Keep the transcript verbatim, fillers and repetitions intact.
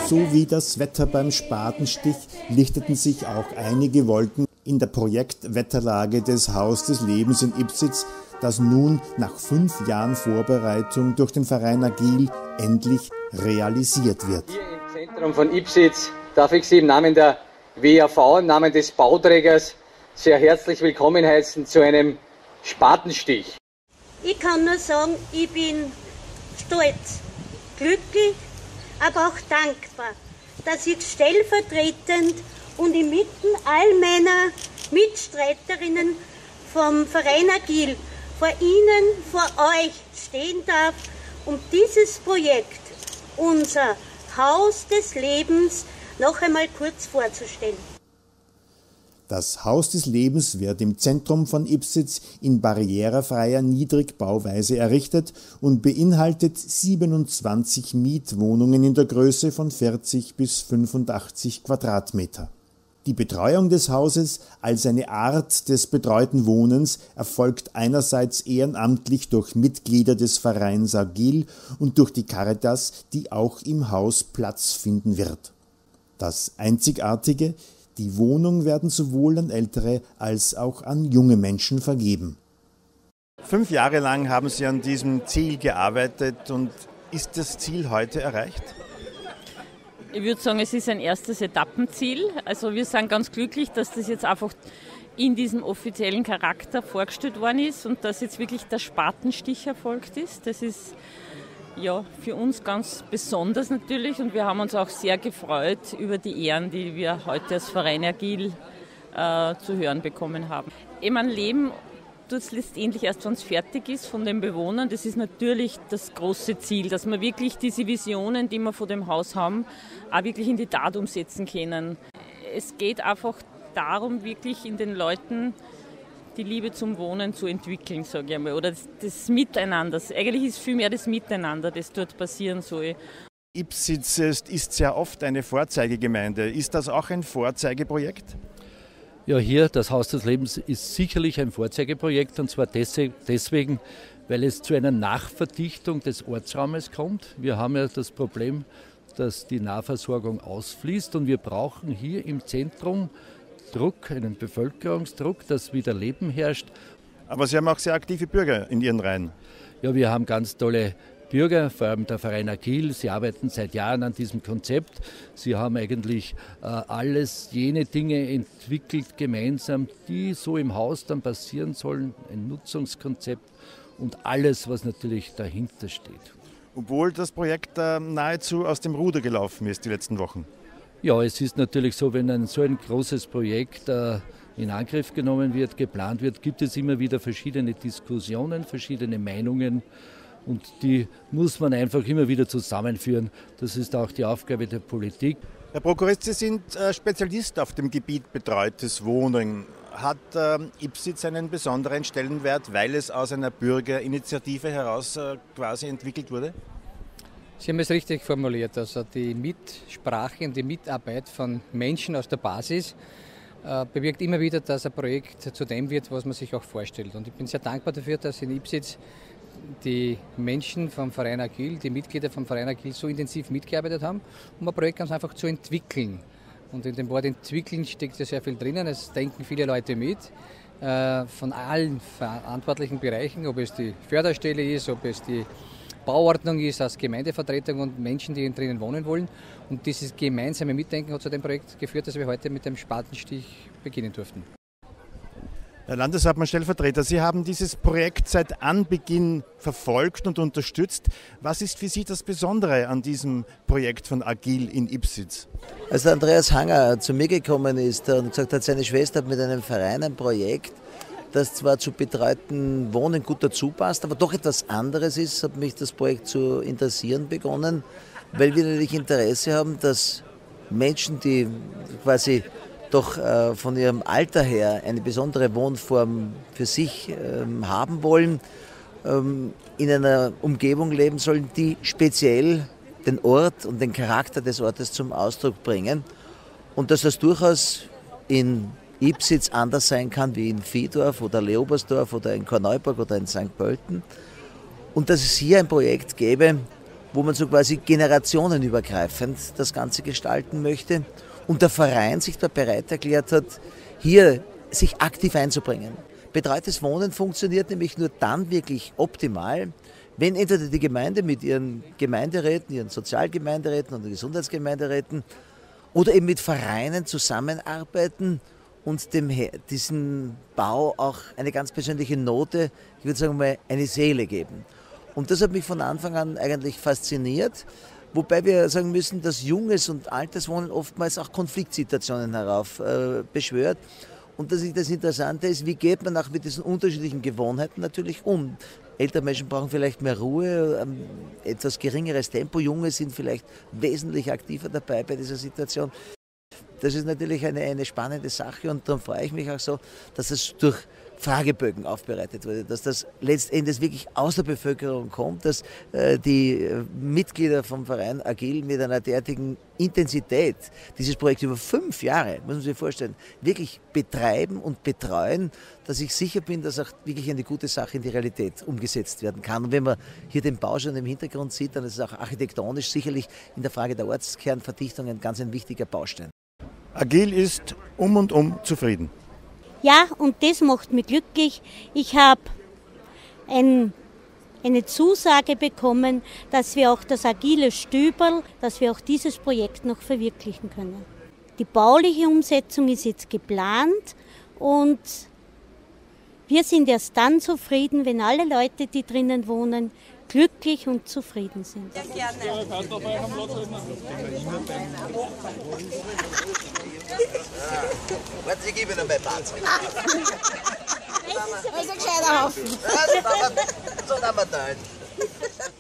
So wie das Wetter beim Spatenstich lichteten sich auch einige Wolken in der Projektwetterlage des Haus des Lebens in Ipsitz, das nun nach fünf Jahren Vorbereitung durch den Verein Agil endlich realisiert wird. Hier im Zentrum von Ipsitz darf ich Sie im Namen der W A V, im Namen des Bauträgers, sehr herzlich willkommen heißen zu einem Spatenstich. Ich kann nur sagen, ich bin stolz, glücklich, aber auch dankbar, dass ich stellvertretend und inmitten all meiner Mitstreiterinnen vom Verein Agil vor Ihnen, vor euch stehen darf, um dieses Projekt, unser Haus des Lebens, noch einmal kurz vorzustellen. Das Haus des Lebens wird im Zentrum von Ipsitz in barrierefreier Niedrigbauweise errichtet und beinhaltet siebenundzwanzig Mietwohnungen in der Größe von vierzig bis fünfundachtzig Quadratmeter. Die Betreuung des Hauses als eine Art des betreuten Wohnens erfolgt einerseits ehrenamtlich durch Mitglieder des Vereins Agil und durch die Caritas, die auch im Haus Platz finden wird. Das Einzigartige: Die Wohnungen werden sowohl an ältere als auch an junge Menschen vergeben. Fünf Jahre lang haben Sie an diesem Ziel gearbeitet und ist das Ziel heute erreicht? Ich würde sagen, es ist ein erstes Etappenziel. Also wir sind ganz glücklich, dass das jetzt einfach in diesem offiziellen Charakter vorgestellt worden ist und dass jetzt wirklich der Spatenstich erfolgt ist. Das ist ja für uns ganz besonders natürlich und wir haben uns auch sehr gefreut über die Ehren, die wir heute als Verein Agil äh, zu hören bekommen haben. Eben ein Leben tut es letztendlich erst, wenn es fertig ist von den Bewohnern. Das ist natürlich das große Ziel, dass wir wirklich diese Visionen, die wir von dem Haus haben, auch wirklich in die Tat umsetzen können. Es geht einfach darum, wirklich in den Leuten die Liebe zum Wohnen zu entwickeln, sage ich einmal, oder das, das Miteinander. Eigentlich ist vielmehr das Miteinander, das dort passieren soll. Ipsitz ist sehr oft eine Vorzeigegemeinde. Ist das auch ein Vorzeigeprojekt? Ja, hier, das Haus des Lebens ist sicherlich ein Vorzeigeprojekt und zwar deswegen, weil es zu einer Nachverdichtung des Ortsraumes kommt. Wir haben ja das Problem, dass die Nahversorgung ausfließt und wir brauchen hier im Zentrum Druck, einen Bevölkerungsdruck, dass wieder Leben herrscht. Aber Sie haben auch sehr aktive Bürger in Ihren Reihen. Ja, wir haben ganz tolle Bürger, vor allem der Verein Agil. Sie arbeiten seit Jahren an diesem Konzept. Sie haben eigentlich äh, alles, jene Dinge entwickelt gemeinsam, die so im Haus dann passieren sollen. Ein Nutzungskonzept und alles, was natürlich dahinter steht. Obwohl das Projekt äh, nahezu aus dem Ruder gelaufen ist die letzten Wochen. Ja, es ist natürlich so, wenn ein so ein großes Projekt äh, in Angriff genommen wird, geplant wird, gibt es immer wieder verschiedene Diskussionen, verschiedene Meinungen und die muss man einfach immer wieder zusammenführen. Das ist auch die Aufgabe der Politik. Herr Prokurist, Sie sind äh, Spezialist auf dem Gebiet betreutes Wohnen. Hat äh, Ipsitz einen besonderen Stellenwert, weil es aus einer Bürgerinitiative heraus äh, quasi entwickelt wurde? Sie haben es richtig formuliert, also die Mitsprache und die Mitarbeit von Menschen aus der Basis äh, bewirkt immer wieder, dass ein Projekt zu dem wird, was man sich auch vorstellt. Und ich bin sehr dankbar dafür, dass in Ipsitz die Menschen vom Verein Agil, die Mitglieder vom Verein Agil so intensiv mitgearbeitet haben, um ein Projekt ganz einfach zu entwickeln. Und in dem Wort entwickeln steckt ja sehr viel drinnen, es denken viele Leute mit, äh, von allen verantwortlichen Bereichen, ob es die Förderstelle ist, ob es die Bauordnung ist, als Gemeindevertretung und Menschen, die drinnen wohnen wollen. Und dieses gemeinsame Mitdenken hat zu dem Projekt geführt, dass wir heute mit dem Spatenstich beginnen durften. Herr Landeshauptmann, Stellvertreter, Sie haben dieses Projekt seit Anbeginn verfolgt und unterstützt. Was ist für Sie das Besondere an diesem Projekt von Agil in Ipsitz? Als der Andreas Hanger zu mir gekommen ist und gesagt hat, seine Schwester hat mit einem Verein ein Projekt, das zwar zu betreuten Wohnen gut dazu passt, aber doch etwas anderes ist, hat mich das Projekt zu interessieren begonnen, weil wir natürlich Interesse haben, dass Menschen, die quasi doch äh, von ihrem Alter her eine besondere Wohnform für sich ähm, haben wollen, ähm, in einer Umgebung leben sollen, die speziell den Ort und den Charakter des Ortes zum Ausdruck bringen und dass das durchaus in Ipsitz anders sein kann wie in Viehdorf oder Leobersdorf oder in Korneuburg oder in Sankt Pölten und dass es hier ein Projekt gäbe, wo man so quasi generationenübergreifend das Ganze gestalten möchte und der Verein sich da bereit erklärt hat, hier sich aktiv einzubringen. Betreutes Wohnen funktioniert nämlich nur dann wirklich optimal, wenn entweder die Gemeinde mit ihren Gemeinderäten, ihren Sozialgemeinderäten und Gesundheitsgemeinderäten oder eben mit Vereinen zusammenarbeiten und dem, diesem Bau auch eine ganz persönliche Note, ich würde sagen mal eine Seele geben. Und das hat mich von Anfang an eigentlich fasziniert, wobei wir sagen müssen, dass junges und altes Wohnen oftmals auch Konfliktsituationen herauf äh, beschwört. Und dass das Interessante ist, wie geht man auch mit diesen unterschiedlichen Gewohnheiten natürlich um. Ältere Menschen brauchen vielleicht mehr Ruhe, ähm, etwas geringeres Tempo, Junge sind vielleicht wesentlich aktiver dabei bei dieser Situation. Das ist natürlich eine, eine spannende Sache und darum freue ich mich auch so, dass es durch Fragebögen aufbereitet wurde, dass das letztendlich wirklich aus der Bevölkerung kommt, dass äh, die äh, Mitglieder vom Verein Agil mit einer derartigen Intensität dieses Projekt über fünf Jahre, muss man sich vorstellen, wirklich betreiben und betreuen, dass ich sicher bin, dass auch wirklich eine gute Sache in die Realität umgesetzt werden kann. Und wenn man hier den Bau schon im Hintergrund sieht, dann ist es auch architektonisch sicherlich in der Frage der Ortskernverdichtung ein ganz ein wichtiger Baustein. Agil ist um und um zufrieden. Ja, und das macht mich glücklich. Ich habe ein, eine Zusage bekommen, dass wir auch das agile Stüberl, dass wir auch dieses Projekt noch verwirklichen können. Die bauliche Umsetzung ist jetzt geplant und wir sind erst dann zufrieden, wenn alle Leute, die drinnen wohnen, glücklich und zufrieden sind. Sehr gerne. Warte, ich gebe Ihnen mein Platz. Das ist ein gescheiter Haufen. So, dann haben wir da.